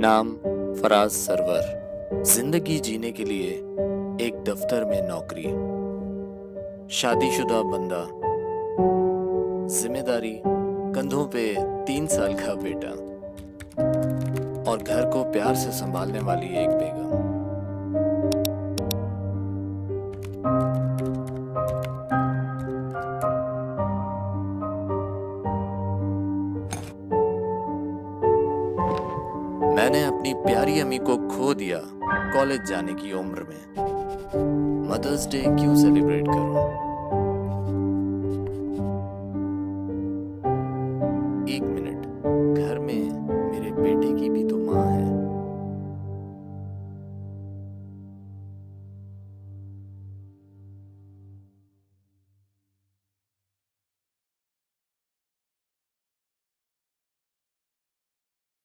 नाम फराज सरवर। जिंदगी जीने के लिए एक दफ्तर में नौकरी, शादीशुदा बंदा, जिम्मेदारी कंधों पे 3 साल का बेटा और घर को प्यार से संभालने वाली एक बेगम। मैंने अपनी प्यारी अम्मी को खो दिया कॉलेज जाने की उम्र में। मदर्स डे क्यों सेलिब्रेट करूं?